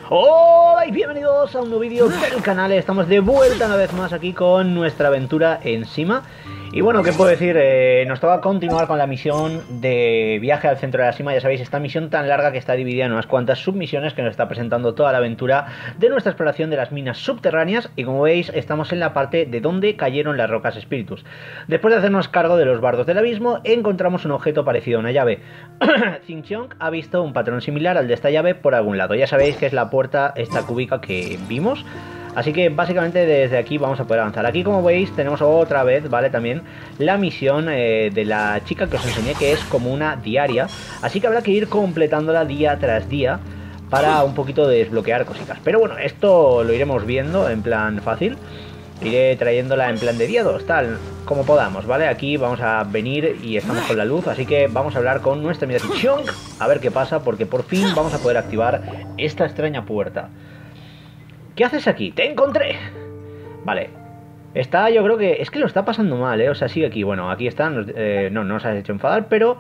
Hola y bienvenidos a un nuevo vídeo del canal. Estamos de vuelta una vez más aquí con nuestra aventura en Sima. Y bueno, ¿qué puedo decir? Nos toca continuar con la misión de viaje al centro de la Sima. Ya sabéis, esta misión tan larga que está dividida en unas cuantas submisiones que nos está presentando toda la aventura de nuestra exploración de las minas subterráneas. Y como veis, estamos en la parte de donde cayeron las rocas espíritus. Después de hacernos cargo de los bardos del abismo, encontramos un objeto parecido a una llave. Xingqiang ha visto un patrón similar al de esta llave por algún lado. Ya sabéis que es la puerta esta cúbica que vimos. Así que básicamente desde aquí vamos a poder avanzar. Aquí, como veis, tenemos otra vez, ¿vale? También la misión de la chica que os enseñé, que es como una diaria. Así que habrá que ir completándola día tras día para un poquito desbloquear cositas. Pero bueno, esto lo iremos viendo en plan fácil. Iré trayéndola en plan de día 2, tal, como podamos, ¿vale? Aquí vamos a venir y estamos con la luz, así que vamos a hablar con nuestra amiga Xingqiang, a ver qué pasa, porque por fin vamos a poder activar esta extraña puerta. ¿Qué haces aquí? ¡Te encontré! Vale. Está, yo creo que... Es que lo está pasando mal, ¿eh? O sea, sigue aquí. Bueno, aquí está. No nos has hecho enfadar, pero...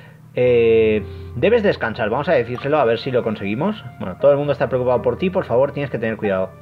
debes descansar. Vamos a decírselo a ver si lo conseguimos. Bueno, todo el mundo está preocupado por ti. Por favor, tienes que tener cuidado.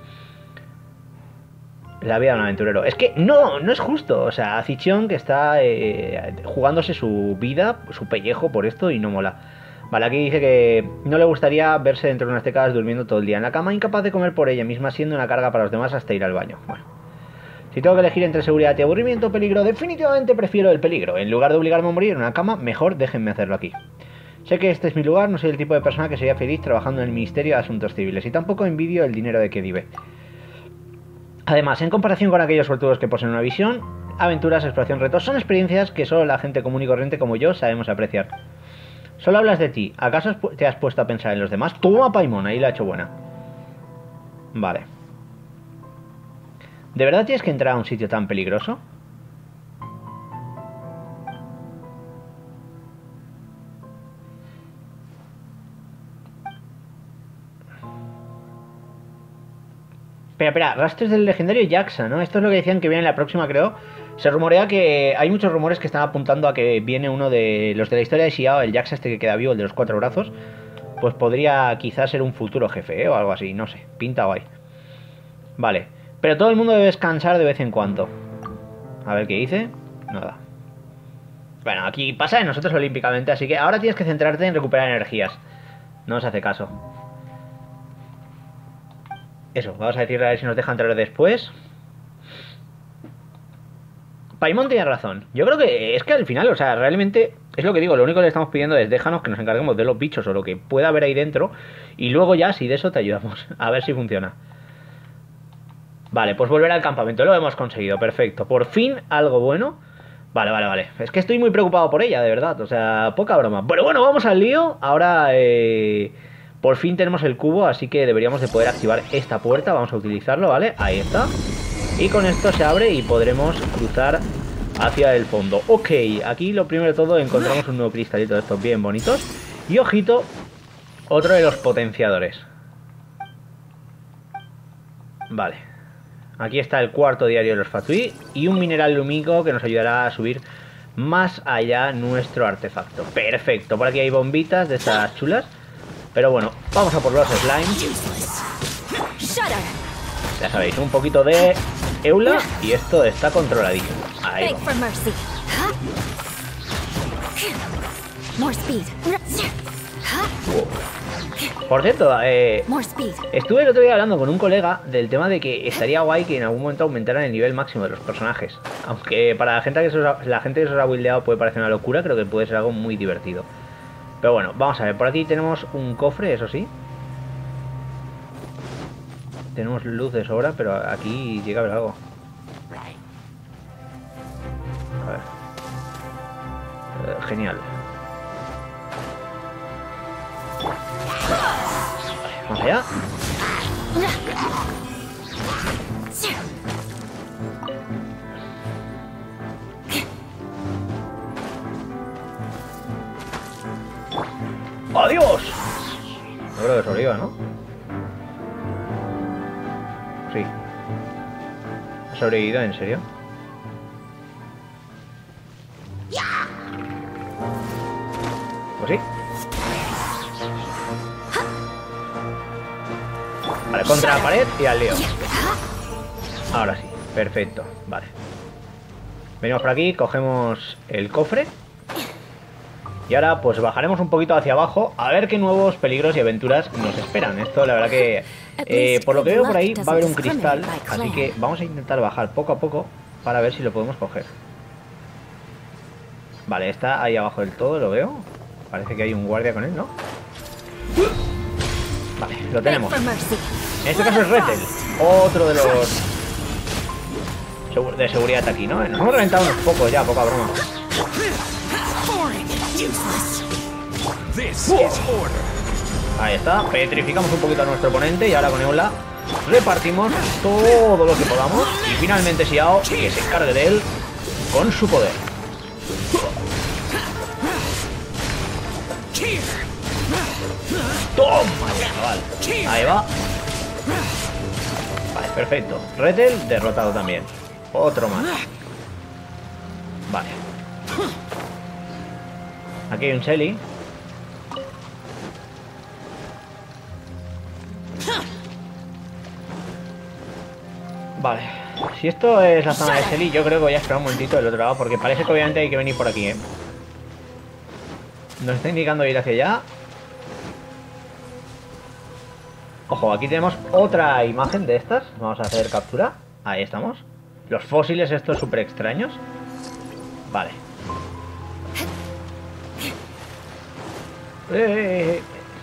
La vida de un aventurero. Es que no es justo. O sea, Xingqiang que está jugándose su vida, su pellejo por esto y no mola. Vale, aquí dice que no le gustaría verse dentro de unas décadas durmiendo todo el día en la cama, incapaz de comer por ella misma, siendo una carga para los demás hasta ir al baño. Bueno, si tengo que elegir entre seguridad y aburrimiento, peligro, definitivamente prefiero el peligro. En lugar de obligarme a morir en una cama, mejor déjenme hacerlo aquí. Sé que este es mi lugar, no soy el tipo de persona que sería feliz trabajando en el Ministerio de Asuntos Civiles, y tampoco envidio el dinero de que vive. Además, en comparación con aquellos suertudos que poseen una visión, aventuras, exploración, retos, son experiencias que solo la gente común y corriente como yo sabemos apreciar. Solo hablas de ti. ¿Acaso te has puesto a pensar en los demás? Toma, Paimon, ahí la ha hecho buena. Vale. ¿De verdad tienes que entrar a un sitio tan peligroso? Espera, rastros del legendario Jaxa, ¿no? Esto es lo que decían que viene en la próxima, creo. Se rumorea que... Hay muchos rumores que están apuntando a que viene uno de los de la historia de Xiao, el Jaxa este que queda vivo, el de los 4 brazos. Pues podría quizás ser un futuro jefe, ¿eh? O algo así, no sé. Pinta guay. Vale. Pero todo el mundo debe descansar de vez en cuando. A ver qué dice. Nada. Bueno, aquí pasa de nosotros olímpicamente, así que ahora tienes que centrarte en recuperar energías. No os hace caso. Eso, vamos a decirle a ver si nos deja entrar después. Paimon tiene razón. Yo creo que es que al final, o sea, realmente es lo que digo. Lo único que le estamos pidiendo es déjanos que nos encarguemos de los bichos o lo que pueda haber ahí dentro. Y luego ya, si de eso te ayudamos. A ver si funciona. Vale, pues volver al campamento. Lo hemos conseguido, perfecto. Por fin algo bueno. Vale. Es que estoy muy preocupado por ella, de verdad. O sea, poca broma. Pero bueno, vamos al lío. Ahora, por fin tenemos el cubo, así que deberíamos de poder activar esta puerta. Vamos a utilizarlo, ¿vale? Ahí está. Y con esto se abre y podremos cruzar hacia el fondo. Ok, aquí lo primero de todo encontramos un nuevo cristalito de estos bien bonitos. Y ojito, otro de los potenciadores. Vale. Aquí está el cuarto diario de los Fatui y un mineral lumínico que nos ayudará a subir más allá nuestro artefacto. Perfecto, por aquí hay bombitas de estas chulas. Pero bueno, vamos a por los slimes. Ya sabéis, un poquito de Eula y esto está controladillo. Ahí vamos. Por cierto, estuve el otro día hablando con un colega del tema de que estaría guay que en algún momento aumentaran el nivel máximo de los personajes. Aunque para la gente que se os ha buildeado puede parecer una locura, creo que puede ser algo muy divertido. Pero bueno, vamos a ver, por aquí tenemos un cofre, eso sí. Tenemos luz de sobra, pero aquí llega a haber algo. A ver. Genial. Vamos allá. ¡Adiós! Yo creo que sobreviva, ¿no? Sí. ¿Ha sobrevivido? ¿En serio? Pues sí. Vale, contra la pared y al lío. Ahora sí, perfecto. Vale. Venimos por aquí, cogemos el cofre. Y ahora pues bajaremos un poquito hacia abajo a ver qué nuevos peligros y aventuras nos esperan. Esto la verdad que por lo que veo por ahí va a haber un cristal, así que vamos a intentar bajar poco a poco para ver si lo podemos coger. Vale, está ahí abajo del todo, lo veo. Parece que hay un guardia con él, ¿no? Vale, lo tenemos. En este caso es Rethel, otro de los de seguridad aquí, ¿no? Nos hemos reventado unos pocos ya, poca broma. Ahí está, petrificamos un poquito a nuestro oponente y ahora con Eula repartimos todo lo que podamos y finalmente Xiao que se encargue de él con su poder. Toma, chaval. Ahí va. Vale, perfecto. Rethel derrotado también. Otro más. Vale. Aquí hay un Shelly. Vale. Si esto es la zona de Shelly, yo creo que voy a esperar un momentito del otro lado, porque parece que obviamente hay que venir por aquí, ¿eh? Nos está indicando ir hacia allá. Ojo, aquí tenemos otra imagen de estas. Vamos a hacer captura. Ahí estamos. Los fósiles estos súper extraños. Vale. Vale,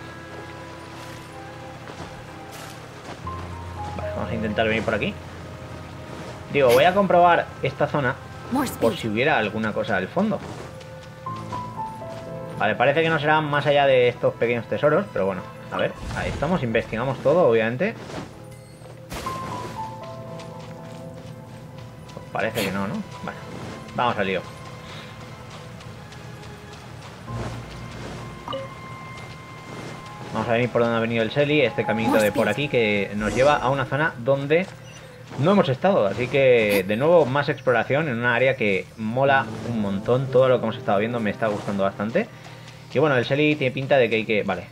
vamos a intentar venir por aquí. Digo, voy a comprobar esta zona por si hubiera alguna cosa al fondo. Vale, parece que no será más allá de estos pequeños tesoros, pero bueno, a ver, ahí estamos, investigamos todo, obviamente. Pues parece que no, ¿no? Bueno, vamos al lío. Vamos a venir por donde ha venido el Shelly, este caminito de por aquí que nos lleva a una zona donde no hemos estado, así que de nuevo más exploración en una área que mola un montón. Todo lo que hemos estado viendo me está gustando bastante. Y bueno, el Shelly tiene pinta de que hay que... Vale.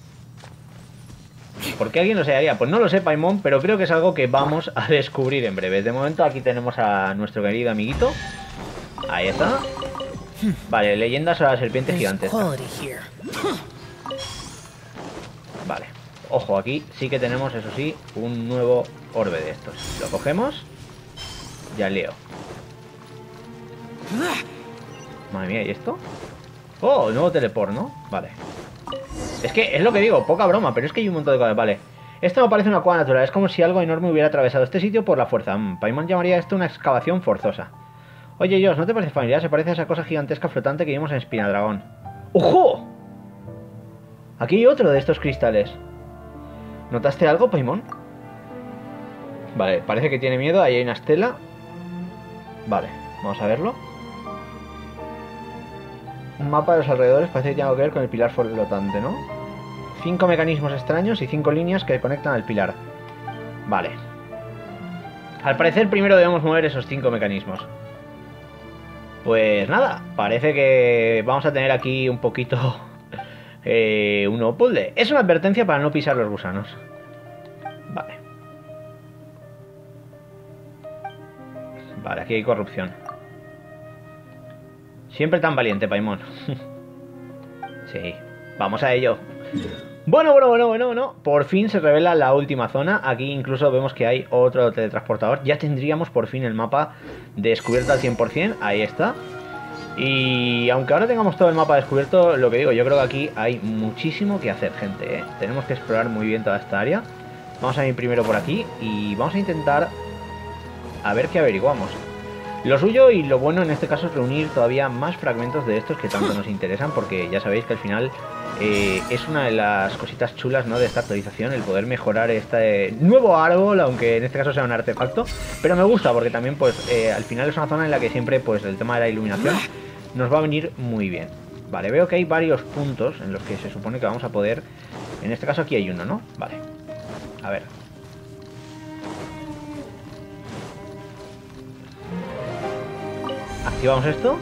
¿Por qué alguien lo haría? Pues no lo sé, Paimon, pero creo que es algo que vamos a descubrir en breve. De momento aquí tenemos a nuestro querido amiguito. Ahí está. Vale, leyendas sobre la serpiente gigantesca. Vale. Ojo, aquí sí que tenemos, eso sí, un nuevo orbe de estos. Lo cogemos. Ya leo. Madre mía, ¿y esto? Oh, nuevo teleport, ¿no? Vale. Es que es lo que digo, poca broma, pero es que hay un montón de cosas. Vale. Esto no parece una cueva natural, es como si algo enorme hubiera atravesado este sitio por la fuerza. Paimon llamaría esto una excavación forzosa. Oye, Josh, ¿no te parece familiar? Se parece a esa cosa gigantesca flotante que vimos en Espinadragón. ¡Ojo! Aquí hay otro de estos cristales. ¿Notaste algo, Paimon? Vale, parece que tiene miedo. Ahí hay una estela. Vale, vamos a verlo. Un mapa de los alrededores, parece que tiene algo que ver con el pilar flotante, ¿no? 5 mecanismos extraños y 5 líneas que conectan al pilar. Vale. Al parecer primero debemos mover esos 5 mecanismos. Pues nada, parece que vamos a tener aquí un poquito un nuevo puzzle. Es una advertencia para no pisar los gusanos. Vale. Vale, aquí hay corrupción. Siempre tan valiente, Paimon. Sí, vamos a ello. Bueno. Por fin se revela la última zona. Aquí incluso vemos que hay otro teletransportador. Ya tendríamos por fin el mapa descubierto al 100%. Ahí está. Y aunque ahora tengamos todo el mapa descubierto, lo que digo, yo creo que aquí hay muchísimo que hacer, gente, ¿eh? Tenemos que explorar muy bien toda esta área. Vamos a ir primero por aquí y vamos a intentar a ver qué averiguamos. Lo suyo y lo bueno en este caso es reunir todavía más fragmentos de estos que tanto nos interesan, porque ya sabéis que al final es una de las cositas chulas, ¿no?, de esta actualización, el poder mejorar este nuevo árbol, aunque en este caso sea un artefacto. Pero me gusta porque también pues al final es una zona en la que siempre pues el tema de la iluminación nos va a venir muy bien. Vale, veo que hay varios puntos en los que se supone que vamos a poder... En este caso aquí hay uno, ¿no? Vale. A ver. Activamos esto.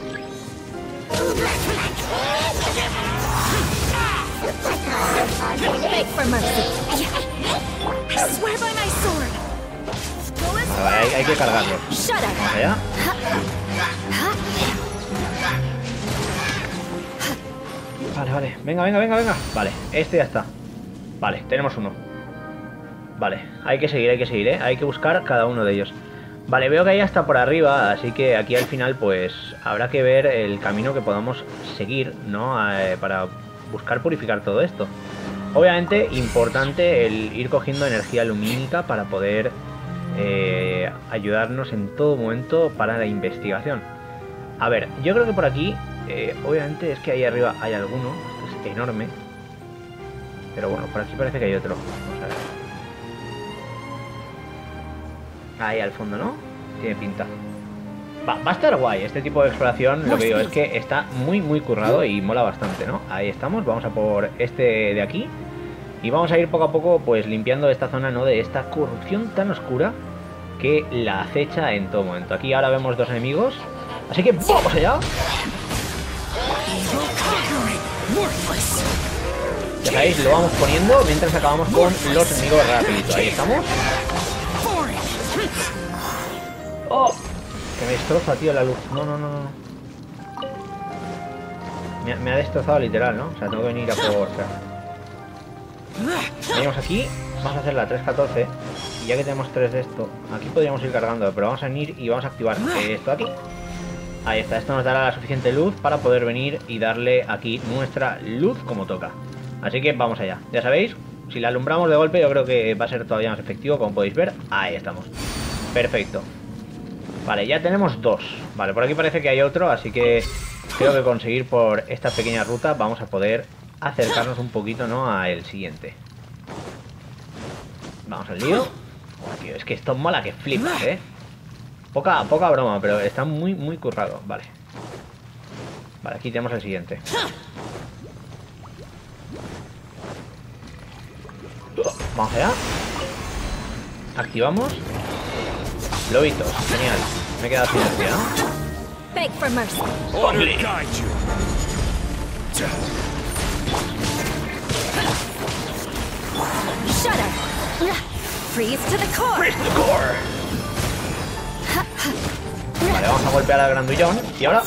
Vale, hay que cargarlo. Vamos allá. Vale. Venga. Vale, este ya está. Vale, tenemos uno. Vale, hay que seguir, ¿eh? Hay que buscar cada uno de ellos. Vale, veo que ahí está por arriba, así que aquí al final pues habrá que ver el camino que podamos seguir, ¿no? Para buscar purificar todo esto. Obviamente, importante el ir cogiendo energía lumínica para poder ayudarnos en todo momento para la investigación. A ver, yo creo que por aquí, obviamente es que ahí arriba hay alguno, esto es enorme. Pero bueno, por aquí parece que hay otro. Vamos a ver. Ahí al fondo, ¿no? Tiene pinta. Va a estar guay este tipo de exploración. Lo que digo es que está muy currado y mola bastante, ¿no? Ahí estamos, vamos a por este de aquí. Y vamos a ir poco a poco pues limpiando esta zona, ¿no? De esta corrupción tan oscura que la acecha en todo momento. Aquí ahora vemos dos enemigos. Así que ¡vamos allá! Ya sabéis, lo vamos poniendo mientras acabamos con los enemigos rapidito. Ahí estamos. ¡Oh! Que me destroza, tío, la luz. No. Me ha destrozado literal, ¿no? O sea, tengo que venir a por... Venimos aquí. Vamos a hacer la 314. Y ya que tenemos 3 de esto, aquí podríamos ir cargando. Pero vamos a venir y vamos a activar esto aquí. Ahí está. Esto nos dará la suficiente luz para poder venir y darle aquí nuestra luz como toca. Así que vamos allá. Ya sabéis, si la alumbramos de golpe yo creo que va a ser todavía más efectivo, como podéis ver. Ahí estamos. Perfecto. Vale, ya tenemos 2. Vale, por aquí parece que hay otro, así que creo que conseguir por esta pequeña ruta vamos a poder acercarnos un poquito, ¿no? A el siguiente. Vamos al lío. Oh, tío, es que esto mola que flipas, ¿eh? Poca broma, pero está muy currado. Vale. Vale, aquí tenemos el siguiente. Vamos allá. Activamos. Lobitos, genial. Me he quedado sin energía, ¿no? Beg for mercy. Shudder. Freeze to the core. Freeze to the core. Vale, vamos a golpear al grandullón. Y ahora...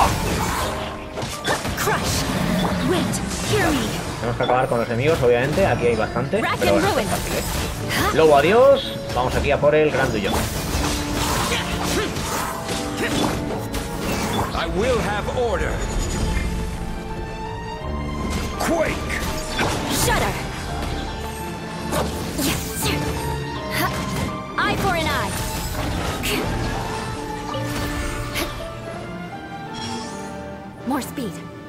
Crush. Wait, hear me. Tenemos que acabar con los enemigos, obviamente. Aquí hay bastante. Pero bueno, es fácil, ¿eh? Lobo, adiós. Vamos aquí a por el grandullón. I will have order. Quake. Shudder. Yes. Eye for an eye. More speed.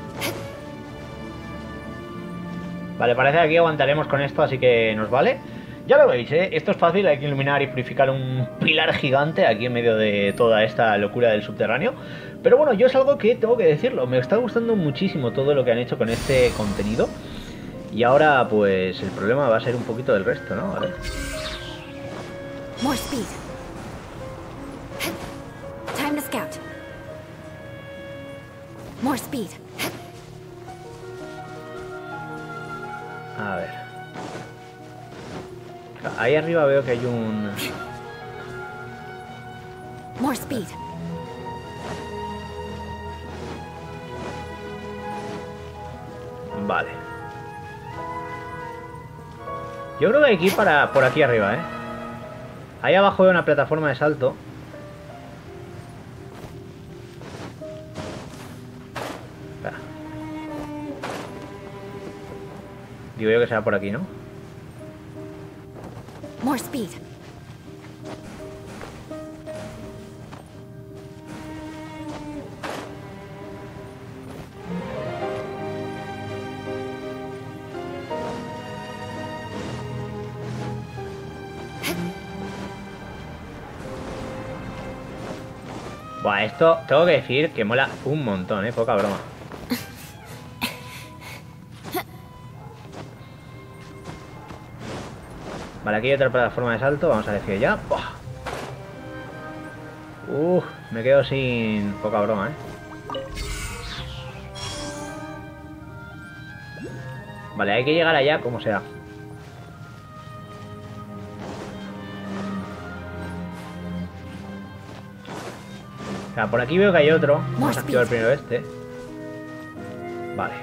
Vale, parece que aquí aguantaremos con esto, así que nos vale. Ya lo veis, ¿eh? Esto es fácil, hay que iluminar y purificar un pilar gigante aquí en medio de toda esta locura del subterráneo. Pero bueno, yo es algo que tengo que decirlo, me está gustando muchísimo todo lo que han hecho con este contenido. Y ahora, pues, el problema va a ser un poquito del resto, ¿no? A ver. More speed. Time to scout. More speed. A ver. Ahí arriba veo que hay un... More speed. Vale. Yo creo que hay que ir por aquí arriba, ¿eh? Ahí abajo veo una plataforma de salto. Espera. Digo yo que será por aquí, ¿no? More speed. Buah, esto tengo que decir que mola un montón, poca broma. Vale, aquí hay otra plataforma de salto, vamos a decir ya. Buah. Me quedo sin poca broma, Vale, hay que llegar allá como sea. O sea, por aquí veo que hay otro. Vamos a activar primero este. Vale.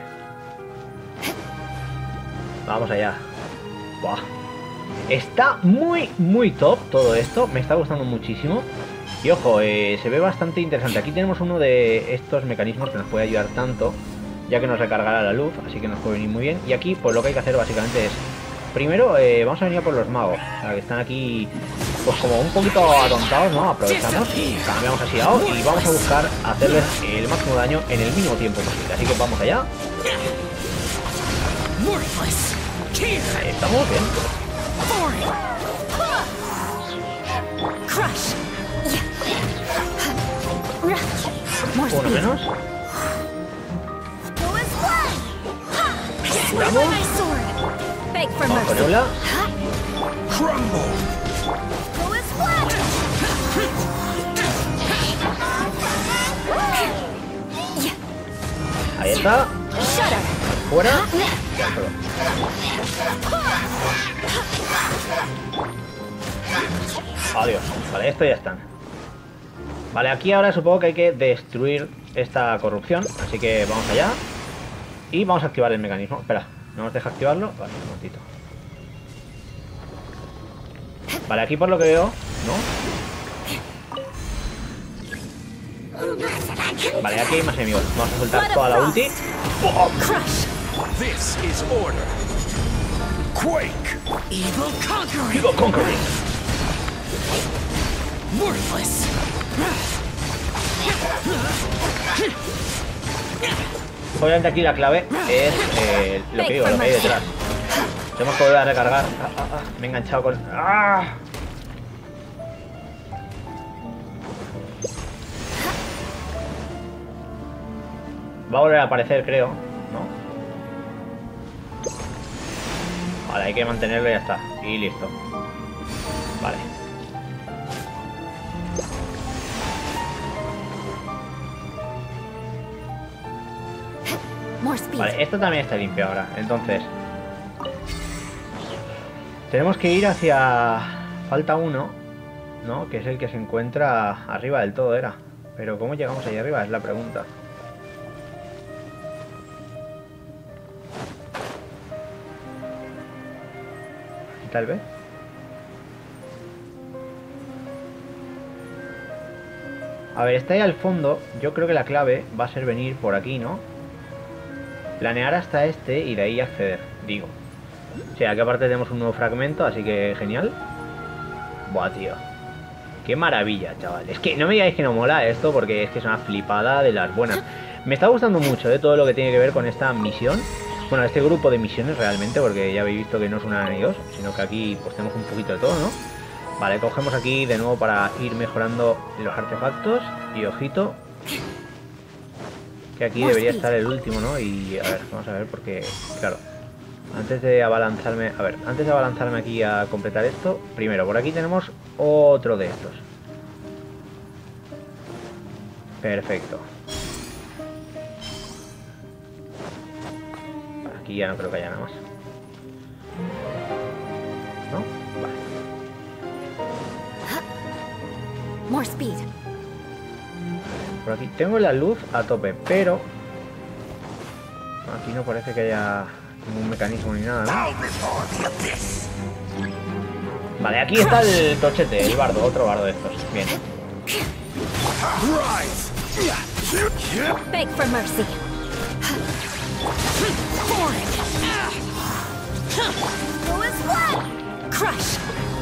Vamos allá. Buah. Está muy top todo esto. Me está gustando muchísimo. Y ojo, se ve bastante interesante. Aquí tenemos uno de estos mecanismos que nos puede ayudar tanto, ya que nos recargará la luz, así que nos puede venir muy bien. Y aquí pues lo que hay que hacer básicamente es, primero vamos a venir a por los magos, o sea, que están aquí pues como un poquito atontados, ¿no? Aprovechamos, cambiamos así a O y vamos a buscar hacerles el máximo daño en el mínimo tiempo posible. Así que vamos allá. Ahí estamos, bien. Uno menos. Curamos. Vamos con Eula. Ahí está. Fuera. Ya solo. Adiós. Vale, esto ya están. Vale, aquí ahora supongo que hay que destruir esta corrupción. Así que vamos allá. Y vamos a activar el mecanismo. Espera, ¿no nos deja activarlo? Vale, un momentito. Vale, aquí por lo que veo, ¿no? Vale, aquí hay más enemigos. Vamos a soltar toda la ulti. ¡Bum! This is order. Quake. Evil conquering. Evil conquering. Worthless. Obviamente aquí la clave es lo que digo, lo que hay detrás. Tenemos que volver a recargar. Me he enganchado con... ¡Ah! Va a volver a aparecer, creo, ¿no? Vale, hay que mantenerlo y ya está. Y listo. Vale. Vale, esto también está limpio ahora. Entonces tenemos que ir hacia... Falta uno, ¿no? Que es el que se encuentra arriba del todo, era. Pero ¿cómo llegamos ahí arriba? Es la pregunta. Tal vez. A ver, está ahí al fondo. Yo creo que la clave va a ser venir por aquí, ¿no? Planear hasta este y de ahí acceder, digo. O sea, aquí aparte tenemos un nuevo fragmento, así que genial. Buah, tío. Qué maravilla, chaval. Es que no me digáis que no mola esto, porque es que es una flipada de las buenas. Me está gustando mucho todo lo que tiene que ver con esta misión. Bueno, este grupo de misiones realmente, porque ya habéis visto que no es una ni dos, sino que aquí pues tenemos un poquito de todo, ¿no? Vale, cogemos aquí de nuevo para ir mejorando los artefactos. Y ojito, que aquí debería estar el último, ¿no? Y a ver, vamos a ver porque, claro, antes de abalanzarme, a ver, antes de abalanzarme aquí a completar esto, primero, por aquí tenemos otro de estos. Perfecto. Aquí ya no creo que haya nada más. ¿No? Vale. More speed. Por aquí tengo la luz a tope, pero aquí no parece que haya ningún mecanismo ni nada, ¿no? Vale, aquí está el tochete, el bardo, otro bardo de estos. Bien. Beg for mercy. Crush.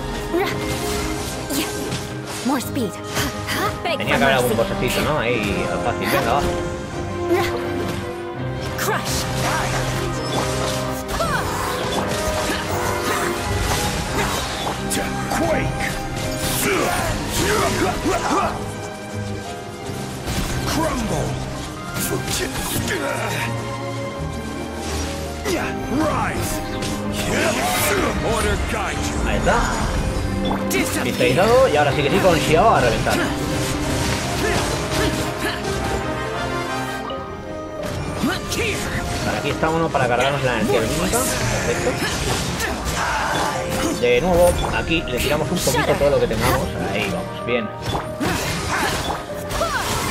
More speed. Tenía que haber algún bosecito, ¿no? Ahí, fácil, venga, va. Crush. Quake. Crumble. Rise. Order guide you. Ahí está. Cristalizado y ahora sí que sí con Xiao a reventar. Vale, aquí está uno para cargarnos la energía lumínica. Perfecto. De nuevo, aquí le tiramos un poquito todo lo que tengamos. Ahí vamos, bien.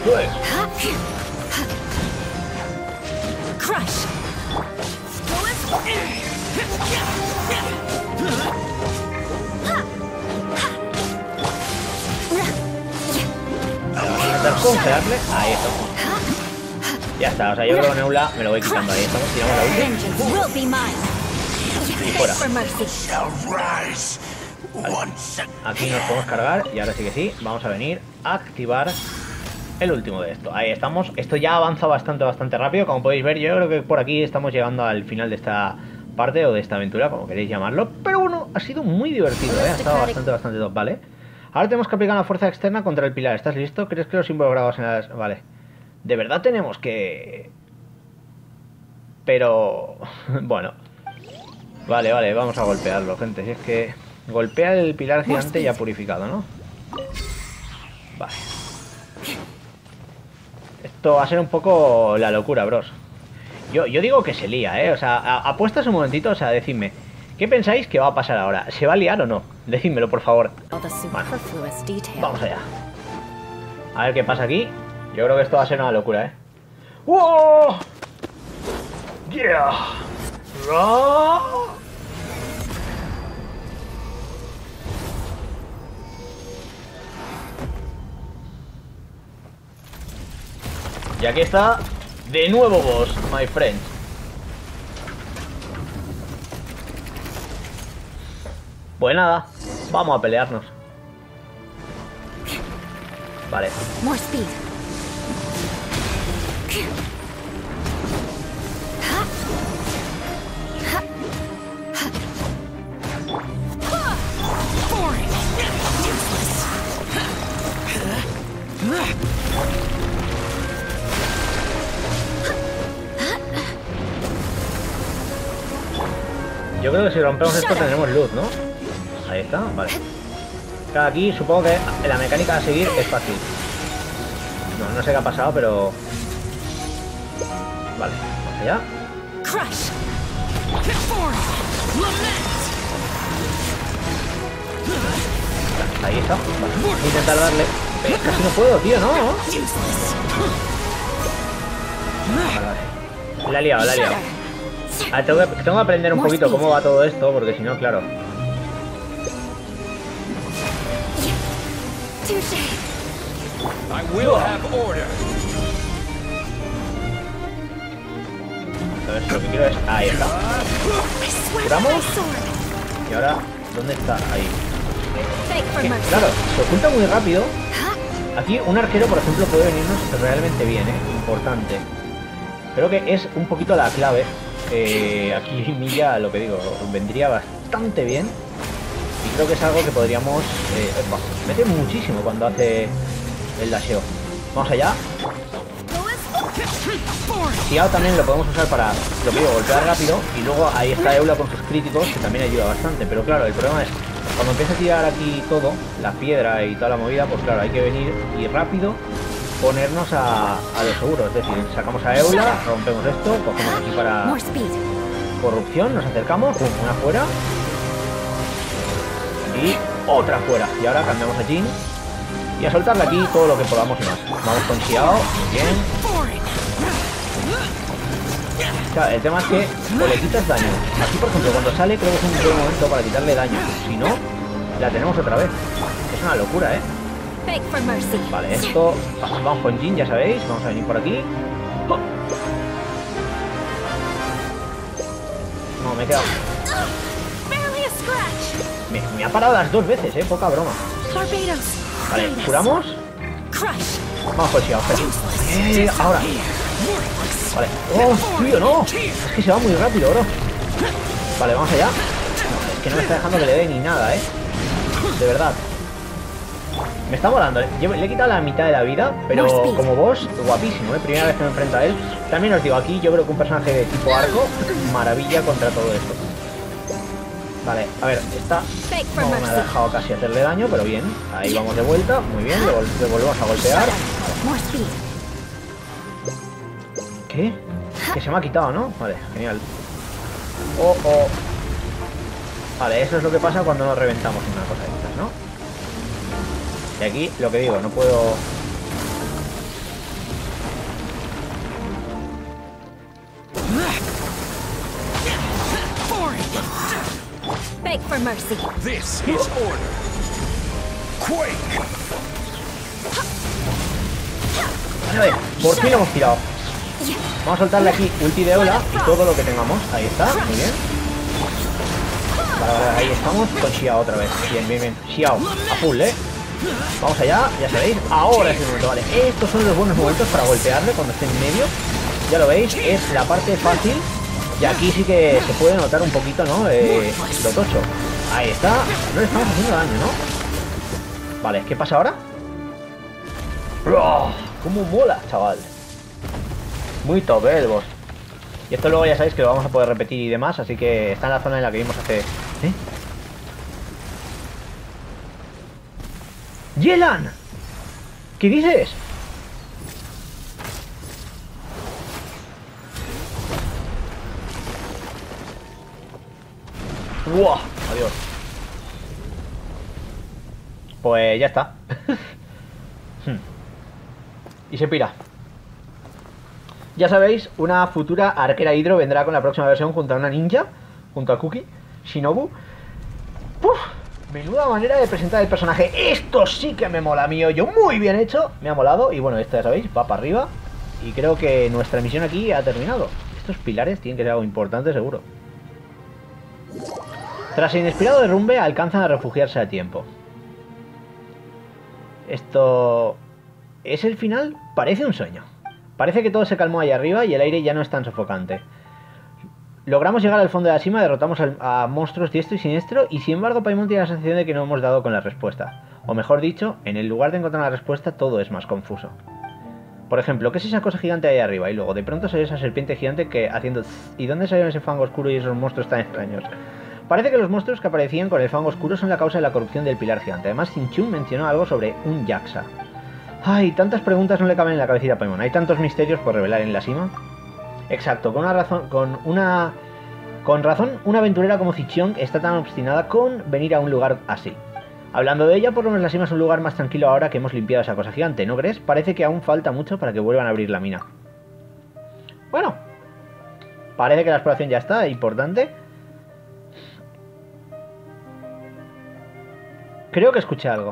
Crush. Vamos a intentar congelarle. Ahí estamos. Ya está, o sea, yo creo que Neula me lo voy quitando. Ahí estamos, tiramos la ulti. Vengeance will be mine. Y fuera. For mercy. Shall rise once again. Aquí nos podemos cargar y ahora sí que sí. Vamos a venir a activar el último de esto. Ahí estamos. Esto ya avanza bastante rápido. Como podéis ver, yo creo que por aquí estamos llegando al final de esta parte o de esta aventura, como queréis llamarlo. Pero bueno, ha sido muy divertido, ¿eh? Ha estado bastante top, ¿vale? Ahora tenemos que aplicar una fuerza externa contra el pilar. ¿Estás listo? ¿Crees que los símbolos grabados en las...? Vale. De verdad tenemos que... Pero... bueno. Vale, vamos a golpearlo, gente. Si es que... golpea el pilar gigante ya purificado, ¿no? Vale. Esto va a ser un poco la locura, bros. Yo digo que se lía, ¿eh? O sea, apuestas un momentito, o sea, decidme. ¿Qué pensáis que va a pasar ahora? ¿Se va a liar o no? Decídmelo, por favor. Vale. Vamos allá. A ver qué pasa aquí. Yo creo que esto va a ser una locura, ¿eh? ¡Wow! ¡Yeah! Y aquí está, de nuevo boss, my friends. Pues nada, vamos a pelearnos. Vale. More speed. Yo creo que si rompemos esto tendremos luz, ¿no? Ahí está, vale. Claro, aquí supongo que la mecánica a seguir es fácil. No sé qué ha pasado, pero... vale, vamos allá. Crush. Ahí está, vale. Voy a intentar darle... pero casi no puedo, tío, ¿no? Vale. La he liado. A ver, tengo que aprender un poquito cómo va todo esto, porque si no, claro. I will have order. Entonces lo que quiero es... ahí está. ¿Curamos? Y ahora, ¿dónde está? Ahí. Claro, se oculta muy rápido. Aquí un arquero, por ejemplo, puede venirnos realmente bien, ¿eh? Importante. Creo que es un poquito la clave. Aquí Milla, lo que digo, vendría bastante bien. Y creo que es algo que podríamos... mete muchísimo cuando hace el dasheo. Vamos allá. Xiao también lo podemos usar para, lo que digo, golpear rápido. Y luego ahí está Eula con sus críticos, que también ayuda bastante. Pero claro, el problema es, cuando empieza a tirar aquí todo, la piedra y toda la movida, pues claro, hay que venir y rápido ponernos a lo seguro. Es decir, sacamos a Eula, rompemos esto, cogemos aquí para corrupción, nos acercamos, una fuera y otra fuera. Y ahora cambiamos a Jin y a soltarle aquí todo lo que podamos y más. Vamos con Xiao, bien. Claro, el tema es que o le quitas daño. Aquí, por ejemplo, cuando sale creo que es un buen momento para quitarle daño. Si no, la tenemos otra vez. Es una locura, ¿eh? Vale, esto... vamos con Jin, ya sabéis. Vamos a venir por aquí. ¡Oh! No, me he quedado... Me ha parado las dos veces, poca broma. Vale, curamos. Vamos con Xiao. Ahora. Vale. ¡Oh, tío, no! Es que se va muy rápido, bro. Vale, vamos allá. No, es que no me está dejando que le dé ni nada, de verdad. Me está volando. Le he quitado la mitad de la vida, pero como boss, guapísimo, Primera vez que me enfrento a él. También os digo, aquí yo creo que un personaje de tipo arco, maravilla contra todo esto. Vale, a ver, esta no me ha dejado casi hacerle daño, pero bien. Ahí vamos de vuelta, muy bien, le volvemos a golpear. ¿Qué? Que se me ha quitado, ¿no? Vale, genial. Oh. Vale, eso es lo que pasa cuando nos reventamos una cosa de estas, ¿no? Y aquí, lo que digo, no puedo... beg for mercy. This is order. Quake! A ver, por fin lo hemos tirado. Vamos a soltarle aquí ulti de Eula y todo lo que tengamos. Ahí está, muy bien. Vale, ahí estamos con Xiao otra vez. Bien, bien, bien. Xiao, a full, Vamos allá, ya sabéis. Ahora es el momento, vale. Estos son los buenos momentos para golpearle cuando esté en medio. Ya lo veis, es la parte fácil. Y aquí sí que se puede notar un poquito, ¿no? Lo tocho. Ahí está. No le estamos haciendo daño, ¿no? Vale, ¿qué pasa ahora? ¡Oh! ¡Cómo mola, chaval! Muy top, el boss. Y esto luego ya sabéis que lo vamos a poder repetir y demás. Así que está en la zona en la que vimos hace... ¡Yelan! ¿Qué dices? ¡Wow! Adiós. Pues ya está. Y se pira. Ya sabéis, una futura arquera Hydro vendrá con la próxima versión junto a una ninja, junto a Kuki, Shinobu. ¡Puf! Menuda manera de presentar el personaje. Esto sí que me mola, mío. Yo muy bien hecho. Me ha molado. Y bueno, esto ya sabéis, va para arriba. Y creo que nuestra misión aquí ha terminado. Estos pilares tienen que ser algo importante, seguro. Tras el inesperado derrumbe, alcanzan a refugiarse a tiempo. Esto... ¿es el final? Parece un sueño. Parece que todo se calmó ahí arriba y el aire ya no es tan sofocante. Logramos llegar al fondo de la cima, derrotamos a monstruos diestro y siniestro y sin embargo Paimon tiene la sensación de que no hemos dado con la respuesta. O mejor dicho, en el lugar de encontrar la respuesta todo es más confuso. Por ejemplo, ¿qué es esa cosa gigante ahí arriba? Y luego de pronto sale esa serpiente gigante que haciendo... ¿y dónde salieron ese fango oscuro y esos monstruos tan extraños? Parece que los monstruos que aparecían con el fango oscuro son la causa de la corrupción del pilar gigante. Además, Xinchu mencionó algo sobre un Yaksa. Ay, tantas preguntas no le caben en la cabecita a Paimon. Hay tantos misterios por revelar en la cima. Exacto, con razón, una aventurera como Zichong está tan obstinada con venir a un lugar así. Hablando de ella, por lo menos la cima es un lugar más tranquilo ahora que hemos limpiado esa cosa gigante, ¿no crees? Parece que aún falta mucho para que vuelvan a abrir la mina. Bueno, parece que la exploración ya está, importante. Creo que escuché algo.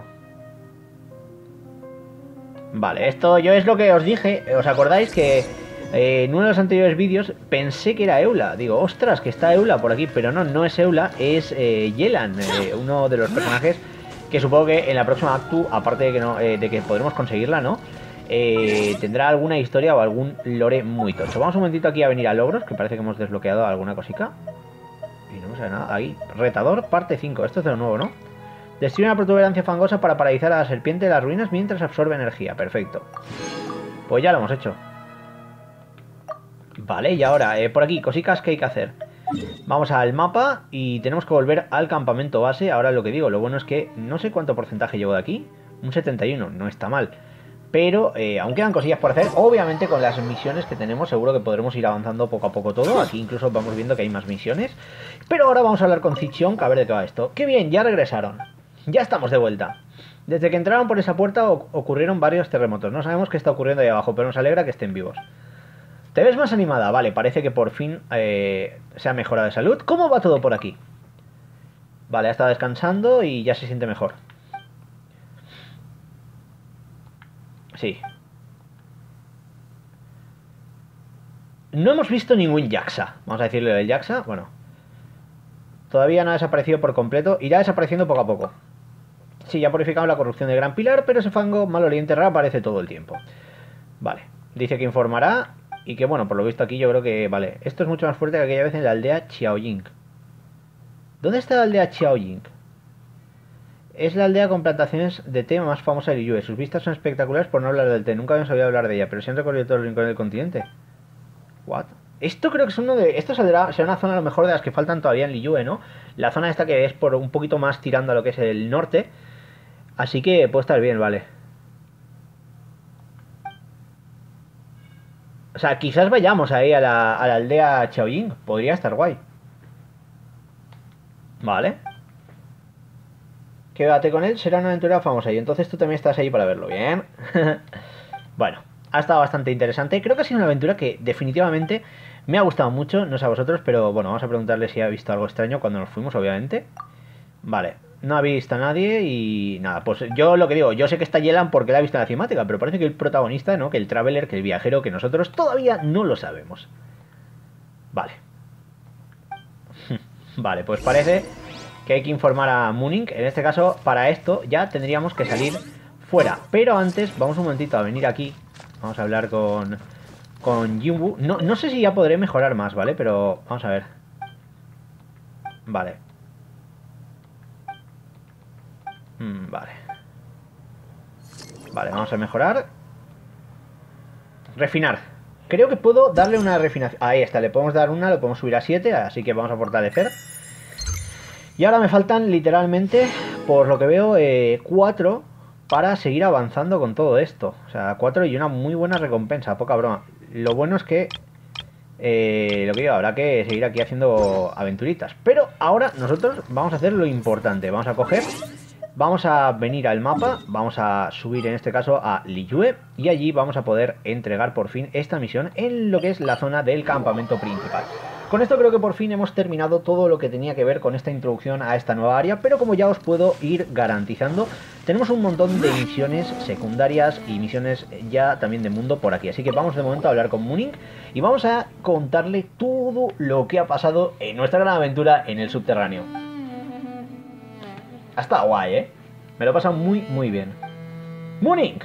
Vale, esto yo es lo que os dije. ¿Os acordáis que en uno de los anteriores vídeos pensé que era Eula? Digo, ostras, que está Eula por aquí. Pero no, no es Eula, es Yelan, uno de los personajes que supongo que en la próxima Actu, aparte de que, no, de que podremos conseguirla, ¿no? Tendrá alguna historia o algún lore muy tocho. Vamos un momentito aquí a venir a logros, que parece que hemos desbloqueado alguna cosica. Y no me sale nada. Ahí, retador, parte 5. Esto es de lo nuevo, ¿no? Destruye una protuberancia fangosa para paralizar a la serpiente de las ruinas mientras absorbe energía. Perfecto. Pues ya lo hemos hecho. Vale, y ahora, por aquí, cositas que hay que hacer. Vamos al mapa y tenemos que volver al campamento base. Ahora lo que digo, lo bueno es que no sé cuánto porcentaje llevo de aquí. Un 71, no está mal. Pero aún quedan cosillas por hacer. Obviamente con las misiones que tenemos seguro que podremos ir avanzando poco a poco todo. Aquí incluso vamos viendo que hay más misiones. Pero ahora vamos a hablar con Zichong a ver de qué va esto. ¡Qué bien! Ya regresaron. Ya estamos de vuelta. Desde que entraron por esa puerta ocurrieron varios terremotos. No sabemos qué está ocurriendo ahí abajo, pero nos alegra que estén vivos. ¿Te ves más animada? Vale, parece que por fin se ha mejorado de salud. ¿Cómo va todo por aquí? Vale, ha estado descansando y ya se siente mejor. Sí. No hemos visto ningún Yaksa. Vamos a decirle del Yaksa. Bueno. Todavía no ha desaparecido por completo. Irá desapareciendo poco a poco. Sí, ya ha purificado la corrupción del Gran Pilar, pero ese fango maloliente reaparece todo el tiempo. Vale. Dice que informará y que, bueno, por lo visto aquí yo creo que... Vale, esto es mucho más fuerte que aquella vez en la aldea Xiaoying. ¿Dónde está la aldea Xiaoying? Es la aldea con plantaciones de té más famosa de Liyue. Sus vistas son espectaculares por no hablar del té. Nunca habíamos oído hablar de ella, pero sí han recorrido todo el rincón del continente. ¿What? Esto creo que es uno de... Esto será una zona a lo mejor de las que faltan todavía en Liyue, ¿no? La zona esta que es por un poquito más tirando a lo que es el norte. Así que puede estar bien, vale. O sea, quizás vayamos ahí a la aldea Xiaoying. Podría estar guay. Vale. Quédate con él, será una aventura famosa. Y entonces tú también estás ahí para verlo, bien. Bueno, ha estado bastante interesante. Creo que ha sido una aventura que definitivamente me ha gustado mucho. No sé a vosotros, pero bueno, vamos a preguntarle si ha visto algo extraño cuando nos fuimos, obviamente. Vale, no ha visto a nadie y nada, pues yo lo que digo, yo sé que está Yelan porque la ha visto en la cinemática, pero parece que el protagonista, ¿no? Que el Traveler, que el viajero, que nosotros todavía no lo sabemos. Vale. Vale, pues parece que hay que informar a Mooning. En este caso, para esto ya tendríamos que salir fuera. Pero antes, vamos un momentito a venir aquí. Vamos a hablar con Jinwoo. No sé si ya podré mejorar más, ¿vale? Pero vamos a ver. Vale. Vale. Vale, vamos a mejorar. Refinar. Creo que puedo darle una refinación. Ahí está, le podemos dar una, lo podemos subir a 7, así que vamos a fortalecer. Y ahora me faltan literalmente, por lo que veo, 4 para seguir avanzando con todo esto. O sea, 4 y una muy buena recompensa, poca broma. Lo bueno es que, lo que digo, habrá que seguir aquí haciendo aventuritas. Pero ahora nosotros vamos a hacer lo importante. Vamos a coger, vamos a venir al mapa, vamos a subir en este caso a Liyue. Y allí vamos a poder entregar por fin esta misión en lo que es la zona del campamento principal. Con esto creo que por fin hemos terminado todo lo que tenía que ver con esta introducción a esta nueva área, pero como ya os puedo ir garantizando, tenemos un montón de misiones secundarias y misiones ya también de mundo por aquí. Así que vamos de momento a hablar con Mooning y vamos a contarle todo lo que ha pasado en nuestra gran aventura en el subterráneo. Ha estado guay, ¿eh? Me lo he pasado muy bien. ¡Mooning!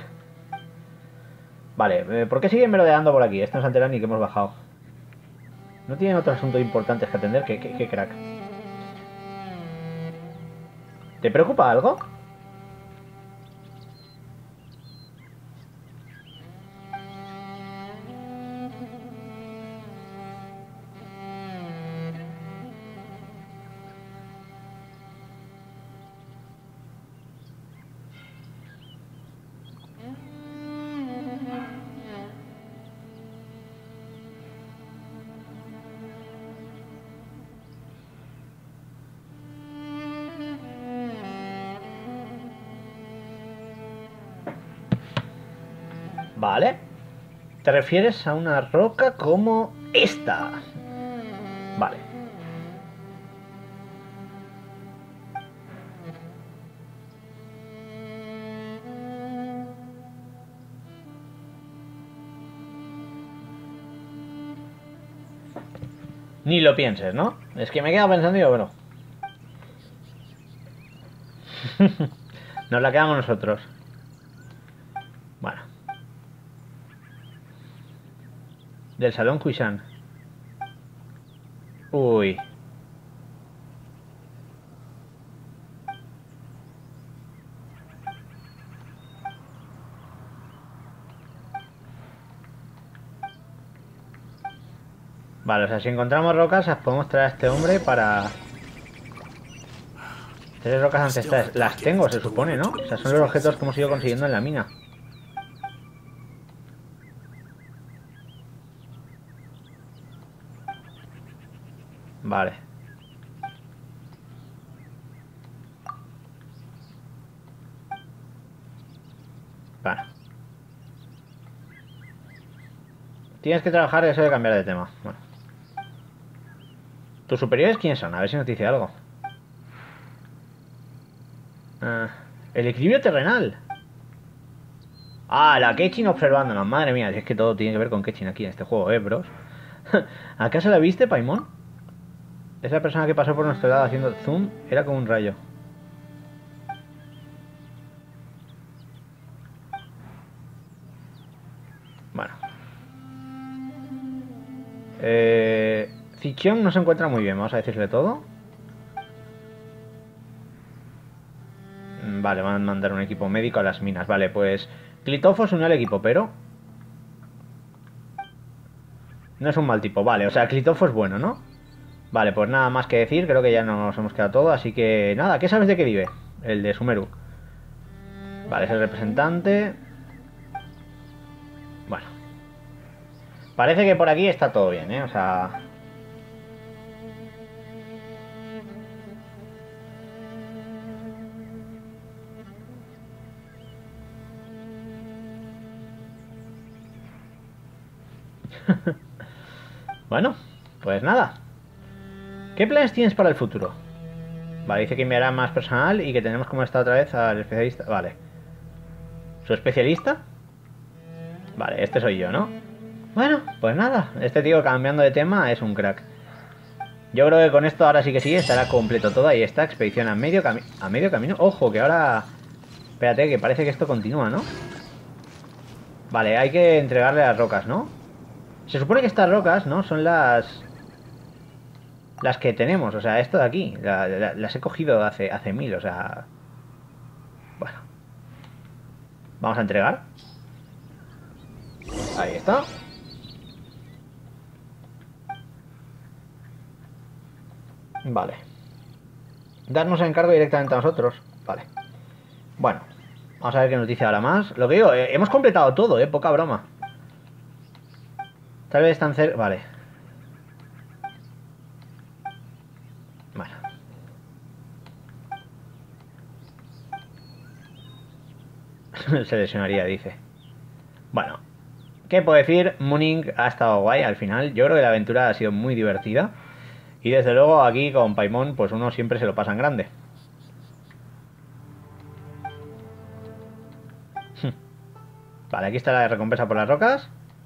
Vale, ¿por qué siguen merodeando por aquí? Esto no se entera ni que hemos bajado. ¿No tienen otros asuntos importantes que atender? ¿Qué crack? ¿Te preocupa algo? Vale. ¿Te refieres a una roca como esta? Vale. Ni lo pienses, ¿no? Es que me he quedado pensando y digo, bueno. Nos la quedamos nosotros. Bueno. Del salón Kuishan. Uy. Vale, o sea, si encontramos rocas, las podemos traer a este hombre para... 3 rocas ancestrales. Las tengo, se supone, ¿no? O sea, son los objetos que hemos ido consiguiendo en la mina. Vale. Vale. Tienes que trabajar eso de cambiar de tema. Bueno. ¿Tus superiores quiénes son? A ver si nos dice algo. El equilibrio terrenal. Ah, la Kechin observándonos. Madre mía, si es que todo tiene que ver con Kechin aquí en este juego, bros. ¿Acaso la viste, Paimon? Esa persona que pasó por nuestro lado haciendo zoom era como un rayo. Bueno. Zicheon no se encuentra muy bien, vamos a decirle todo. Vale, van a mandar un equipo médico a las minas. Vale, pues Clitofo se unió al equipo, pero no es un mal tipo. Vale, o sea, Clitofo es bueno, ¿no? Vale, pues nada más que decir. Creo que ya nos hemos quedado todo. Así que nada, ¿qué sabes de qué vive? El de Sumeru. Vale, es el representante. Bueno, parece que por aquí está todo bien, ¿eh? O sea... Bueno, pues nada. ¿Qué planes tienes para el futuro? Vale, dice que enviará más personal y que tenemos como está otra vez al especialista. Vale. ¿Su especialista? Vale, este soy yo, ¿no? Bueno, pues nada. Este tío cambiando de tema es un crack. Yo creo que con esto ahora sí que sí estará completo todo. Ahí está, expedición a medio camino. Ojo, que ahora... Espérate, que parece que esto continúa, ¿no? Vale, hay que entregarle las rocas, ¿no? Se supone que estas rocas, ¿no? Son las que tenemos, o sea, esto de aquí. Las he cogido hace 1000, o sea... Bueno. Vamos a entregar. Ahí está. Vale. Darnos el encargo directamente a nosotros. Vale. Bueno. Vamos a ver qué nos dice ahora más. Lo que digo, hemos completado todo, poca broma. Tal vez están cerca... Vale. Bueno. Se lesionaría, dice. Bueno. ¿Qué puedo decir? Mooning ha estado guay al final. Yo creo que la aventura ha sido muy divertida. Y desde luego aquí con Paimon, pues uno siempre se lo pasa en grande. Vale, aquí está la recompensa por las rocas.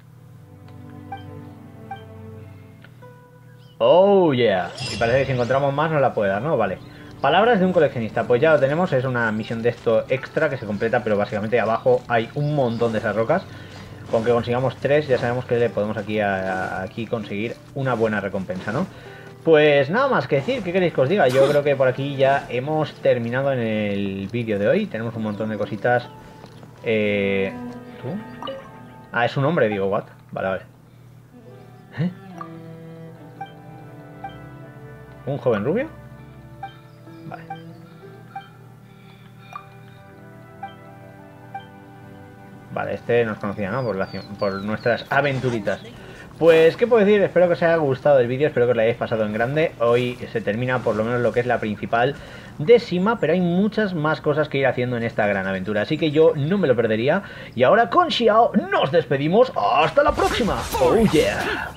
Oh yeah. Y parece que si encontramos más nos la puede dar, ¿no? Vale. Palabras de un coleccionista. Pues ya lo tenemos, es una misión de esto extra que se completa, pero básicamente abajo hay un montón de esas rocas. Con que consigamos 3 ya sabemos que le podemos aquí conseguir una buena recompensa, ¿no? Pues nada más que decir, ¿qué queréis que os diga? Yo creo que por aquí ya hemos terminado en el vídeo de hoy. Tenemos un montón de cositas. ¿Tú? Ah, es un hombre, digo, what? Vale, vale. ¿Eh? ¿Un joven rubio? Vale. Vale, este nos conocía, ¿no? Por nuestras aventuritas. Pues, ¿qué puedo decir? Espero que os haya gustado el vídeo, espero que os lo hayáis pasado en grande. Hoy se termina por lo menos lo que es la principal de Sima, pero hay muchas más cosas que ir haciendo en esta gran aventura. Así que yo no me lo perdería. Y ahora con Xiao nos despedimos. ¡Hasta la próxima! ¡Oh, yeah!